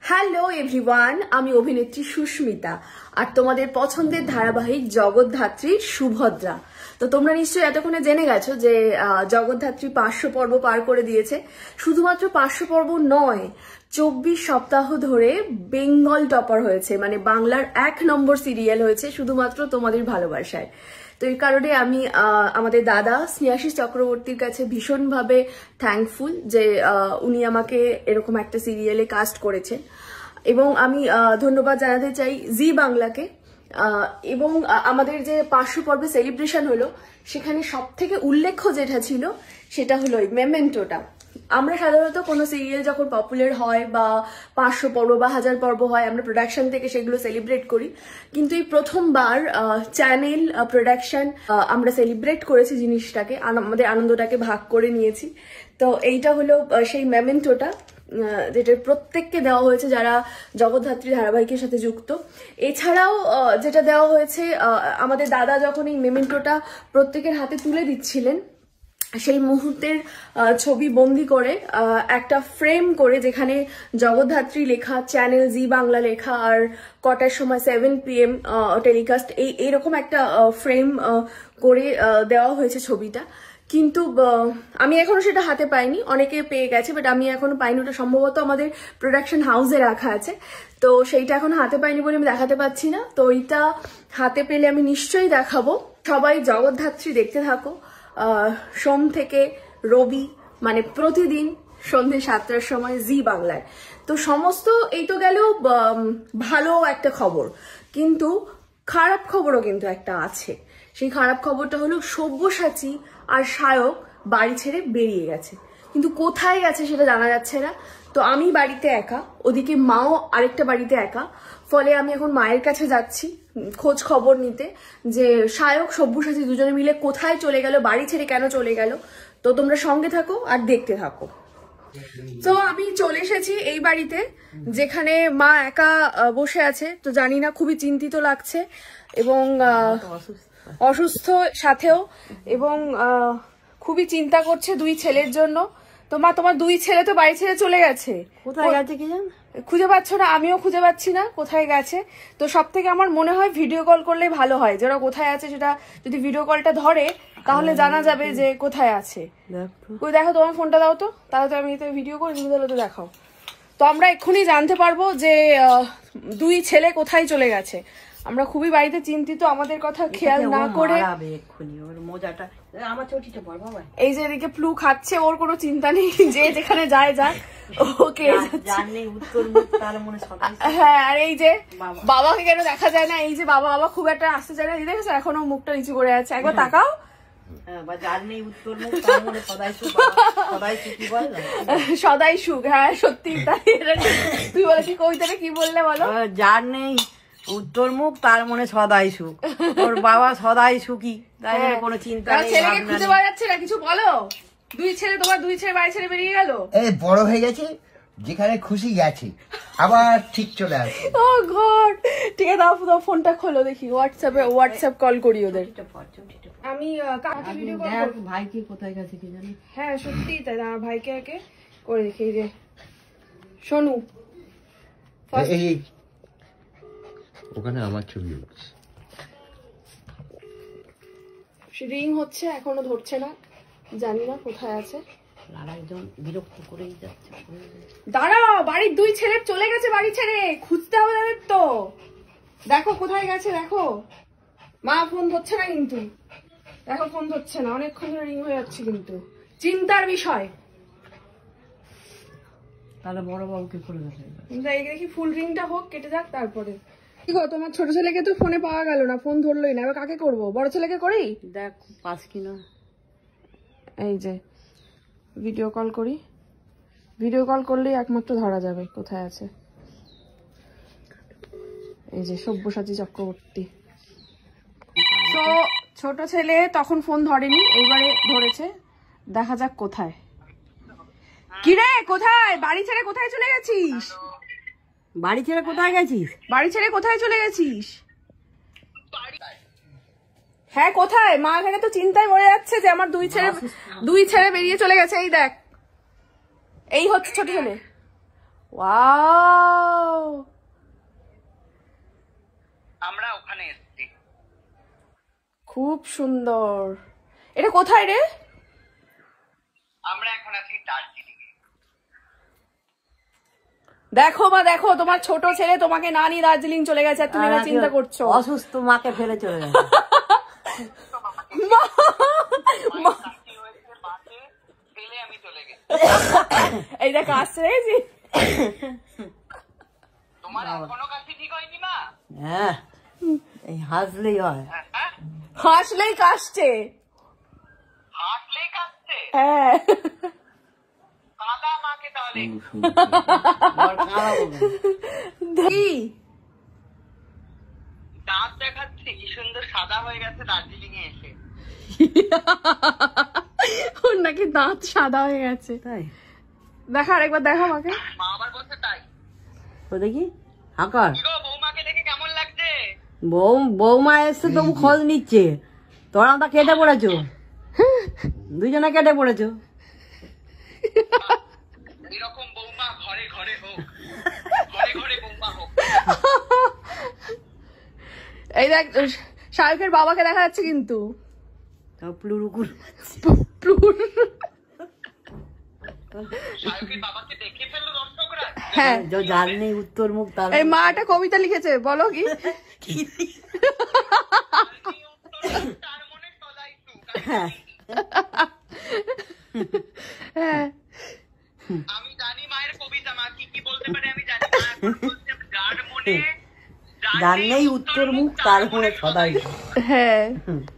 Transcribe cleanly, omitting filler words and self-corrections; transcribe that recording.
Hello everyone, আমি অভিনেত্রী সুস্মিতা আর তোমাদের পছন্দের ধারাবাহিক জগদ্ধাত্রীর সুভদ্রা। তো তোমরা নিশ্চয়ই এতক্ষণে জেনে গেছো যে জগদ্ধাত্রী 500 পর্ব পার করে দিয়েছে। শুধুমাত্র 500 পর্ব নয়, 24 সপ্তাহ ধরে বেঙ্গল টপার হয়েছে, মানে বাংলার 1 নম্বর সিরিয়াল হয়েছে শুধুমাত্র তোমাদের ভালোবাসায়। তো এই কারণে আমি আমাদের দাদা স্নেহাশিস চক্রবর্তীর কাছে ভীষণভাবে থ্যাঙ্কফুল যে উনি আমাকে এরকম একটা সিরিয়ালে কাস্ট করেছেন, এবং আমি ধন্যবাদ জানাতে চাই জি বাংলাকে। এবং আমাদের যে 500 পর্বে সেলিব্রেশন হলো, সেখানে সব থেকে উল্লেখ্য যেটা ছিল সেটা হলো এই মেমেন্টোটা। আমরা সাধারণত কোনো সিরিয়াল যখন পপুলার হয় বা 500 পর্ব বা 1000 পর্ব হয়, আমরা প্রোডাকশন থেকে সেগুলো সেলিব্রেট করি, কিন্তু এই প্রথমবার চ্যানেল প্রোডাকশন আমরা সেলিব্রেট করেছি জিনিসটাকে, আমাদের আনন্দটাকে ভাগ করে নিয়েছি। তো এইটা হলো সেই মেমেন্টোটা যেটা প্রত্যেককে দেওয়া হয়েছে যারা জগদ্ধাত্রী ধারাবাহিকের সাথে যুক্ত। এছাড়াও যেটা দেওয়া হয়েছে, আমাদের দাদা যখন এই মেমেন্টোটা প্রত্যেকের হাতে তুলে দিচ্ছিলেন, সেই মুহূর্তের ছবি বন্দি করে একটা ফ্রেম করে, যেখানে জগদ্ধাত্রী লেখা, চ্যানেল জি বাংলা লেখা, আর কটার সময় 7 PM টেলিকাস্ট, এইরকম একটা ফ্রেম করে দেওয়া হয়েছে ছবিটা। কিন্তু আমি এখনো সেটা হাতে পাইনি, অনেকে পেয়ে গেছে, বাট আমি এখনো পাইনি। ওটা সম্ভবত আমাদের প্রোডাকশন হাউসে রাখা আছে, তো সেইটা এখনো হাতে পাইনি বলে আমি দেখাতে পাচ্ছি না। তো ওইটা হাতে পেলে আমি নিশ্চয়ই দেখাবো। সবাই জগদ্ধাত্রী দেখতে থাকো সোম থেকে রবি, মানে প্রতিদিন সন্ধ্যে 7টার সময় জি বাংলায়। তো সমস্ত এই তো গেল ভালো একটা খবর, কিন্তু খারাপ খবরও কিন্তু একটা আছে। সেই খারাপ খবরটা হলো সব্যসাচী আর সায়ক বাড়ি ছেড়ে বেরিয়ে গেছে, কিন্তু কোথায় গেছে সেটা জানা যাচ্ছে না। তো আমি বাড়িতে একা, ওদিকে মাও আরেকটা বাড়িতে একা, ফলে আমি এখন মায়ের কাছে যাচ্ছি খোঁজ খবর নিতে যে সায়ক সব্যসাচী দুজনে মিলে কোথায় চলে গেল, বাড়ি ছেড়ে কেন চলে গেল। তো তোমরা সঙ্গে থাকো আর দেখতে থাকো। তো আমি চলে এসেছি এই বাড়িতে, যেখানে মা একা বসে আছে। তো জানি না, খুবই চিন্তিত লাগছে এবং অসুস্থ সাথেও, এবং খুবই চিন্তা করছে 2 ছেলের জন্য। তো মা, তোমার 2 ছেলে তো বাড়ি ছেড়ে চলে গেছে, কোথায় গেছে কি জান? খুঁজে পাচ্ছ না? আমিও খুঁজে পাচ্ছি না কোথায় গেছে। তো সব থেকে আমার মনে হয় ভিডিও কল করলে ভালো হয়, যে ওরা কোথায় আছে সেটা যদি ভিডিও কলটা ধরে তাহলে জানা যাবে যে কোথায় আছে। ওই দেখো, তোমার ফোনটা দাও তো, তাহলে তো আমি তো ভিডিও করে তুমি তাহলে তো দেখাও। তো আমরা এক্ষুনি জানতে পারবো যে 2 ছেলে কোথায় চলে গেছে। আমরা খুবই বাড়িতে চিন্তিত, আমাদের কথা খেয়াল না করে। এই যে এদিকে প্লু খাচ্ছে, ওর কোনো চিন্তা নেই, যে যেখানে যায় যাক, ওকে। হ্যাঁ, আর এই যে বাবাকে কেন দেখা যায় না? এই যে বাবা খুব একটা আসতে চায় না, দেখেছো এখনো মুখটা নিচু করে আছে, একবার তাকাও। সদাই সুখ, হ্যাঁ সত্যি তাই। তুই বলে কি কবিতাটা কি বললে বলো? যার নেই উত্তর মুখ তার মনে সদাই সুখ। ওর বাবা সদাই সুখী, তাই কোনো চিন্তা নেই। ছেলেকে খুঁজে পাওয়া যাচ্ছে না, কিছু বলো। 2 ছেলে, তোমার 2 ছেলে বাড়ি ছেড়ে বেরিয়ে গেল। এই বড় হয়ে গেছে, যেখানে খুশি গেছে, আবার ঠিক চলে আসে। ও গড, ঠিক আছে দাও ফোনটা খোলো, দেখি হোয়াটসঅ্যাপ কল করি ওদের। আমি কাকে ভিডিও কল করব? ভাইকে কোথায় গেছে কি জানি। হ্যাঁ সত্যি তাই, আমার ভাইকে একে করে দেখি। এই যে সোনু, এই ওখানে আমার ছবি হচ্ছে, রিং হচ্ছে, এখনো ধরছে না, জানি না কোথায় আছে। বিরক্ত করেই যাচ্ছে। দাঁড়াও, বাড়ির 2 ছেলে চলে গেছে বাড়ি ছেড়ে, খুঁজতে হবে তাদের। তো দেখো কোথায় গেছে, দেখো। মা ফোন ধরছে না কিন্তু, দেখো ফোন ধরছে না, অনেকক্ষণ ধরে রিং হয়ে যাচ্ছে, কিন্তু চিন্তার বিষয়। তাহলে বড় বাবুকে করে দেখি ফুল রিংটা হোক, কেটে যাক, তারপরে। কি গো, তোমার ছোট ছেলেকে তো ফোনে পাওয়া গেল না, ফোন ধরলোই না, এবার কাকে করবো? বড় ছেলেকে করি, দেখ পাস কিনা। এই যে ভিডিও কল করি, ভিডিও কল করলেই একমাত্র ধরা যাবে কোথায় আছে। এই যে সব্যসাচী চক্রবর্তী। তো ছোট ছেলে তখন ফোন ধরেনি, এইবারে ধরেছে, দেখা যাক কোথায়। কিরে কোথায়? বাড়ি ছেড়ে কোথায় চলে গেছিস? বাড়ি ছেড়ে কোথায় গেছিস? বাড়ি ছেড়ে কোথায় চলে গেছিস? হ্যাঁ কোথায়? মা এখানে তো চিন্তায় মরে যাচ্ছে যে আমার 2 ছেলে বেরিয়ে চলে গেছে। এই দেখ, এই হচ্ছে ছোট ছেলে। ওয়াও, খুব সুন্দর। এটা কোথায় রে? আমরা এখন আছি দার্জিলিং এ। দেখো মা দেখো, তোমার ছোট ছেলে তোমাকে না নিয়ে দার্জিলিং চলে গেছে আর তুমি এবার চিন্তা করছো। অসুস্থ মাকে ফেলে চলে গেছে। আমি চলে গেছি। এই দেখ আসছে দেখেছি। তোমার এখনো কাশি ঠিক হয়নি মা? হ্যাঁ, এই হাসলেই হয়। হাসলেই কাশছে। হাসলেই কাশছে? হ্যাঁ। কাঁদা মাকে তাহলে। আবার কাঁদাবো কেন? কি দাঁত দেখাচ্ছে কি সুন্দর সাদা হয়ে গেছে দার্জিলিং এ এসে। ওর নাকি দাঁত সাদা হয়ে গেছে। তাই দেখা আরেকবার দেখা আমাকে। মা আবার বলছে তাই। তো দেখি আকার কি গো বৌমাকে দেখে কেমন লাগছে? বৌমা এসে তবু খোঁজ নিচ্ছে। তোরা তো কেটে পড়েছো, দুজনে কেটে পড়েছো। এরকম বৌমা ঘরে ঘরে হোক, ঘরে ঘরে বৌমা হোক। এই দেখ শাহরুখের বাবাকে দেখা যাচ্ছে কিন্তু। প্লুরুকুর শাহরুখের বাবাকে দেখে ফেললো দর্শকরা। হ্যাঁ, যার নেই উত্তর মুখ তার। এই মা একটা কবিতা লিখেছে, বলো কি? তার মনে সদাই সুখ। হ্যাঁ, হ্যাঁ আমি জানি মায়ের কবিতা, মা কি কি বলতে পারে আমি জানি। মা এখন বলছে যার মনে যার নেই উত্তর মুখ তার মনে সদাই। হ্যাঁ